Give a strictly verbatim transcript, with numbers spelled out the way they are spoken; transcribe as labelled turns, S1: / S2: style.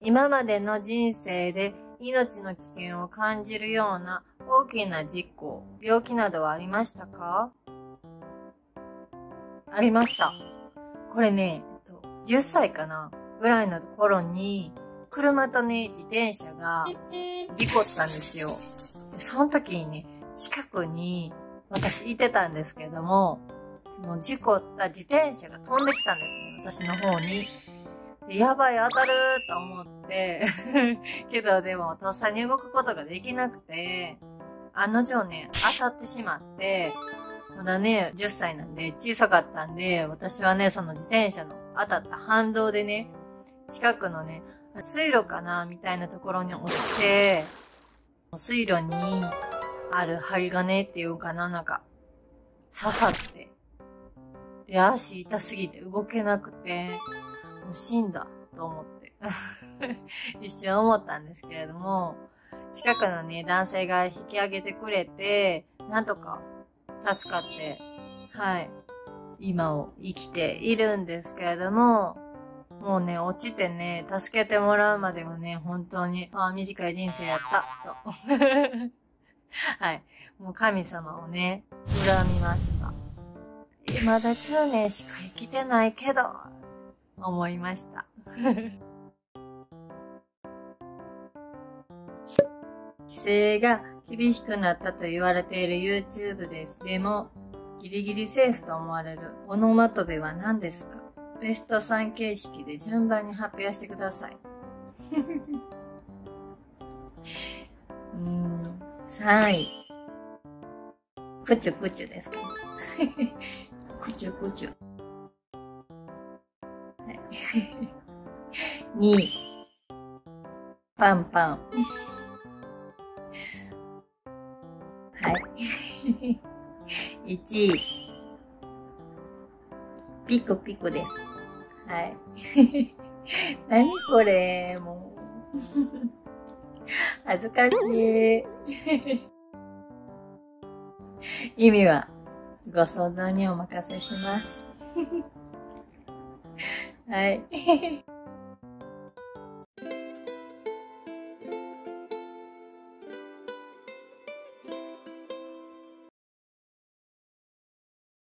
S1: 今までの人生で命の危険を感じるような大きな事故、病気などはありましたか？ありました。これね、じゅっさいかなぐらいの頃に、車とね、自転車が事故ったんですよ。でその時にね、近くに私いてたんですけども、その事故った自転車が飛んできたんですね、私の方に。でやばい、当たると思って、けどでもとっさに動くことができなくて、案の定ね、当たってしまって、まだね、じゅっさいなんで小さかったんで、私はね、その自転車の当たった反動でね、近くのね、水路かなみたいなところに落ちて、水路にある針金っていうかな、なんか、刺さって、で、足痛すぎて動けなくて、もう死んだと思って、一瞬思ったんですけれども、近くのね、男性が引き上げてくれて、なんとか助かって、はい、今を生きているんですけれども、もうね、落ちてね、助けてもらうまではね、本当に、ああ、短い人生やった、と。はい。もう神様をね、恨みました。まだじゅうねんしか生きてないけど、思いました。規制が厳しくなったと言われている YouTube です。でも、ギリギリセーフと思われるオノマトペは何ですか？ベストさん形式で順番に発表してください。うーん、さんい。くちゅくちゅですかね。くちゅくちゅ。はい。にい。パンパン。はい。いちい。ピクピクです。はい。何これ、もう。恥ずかしい。意味はご想像にお任せします。はい。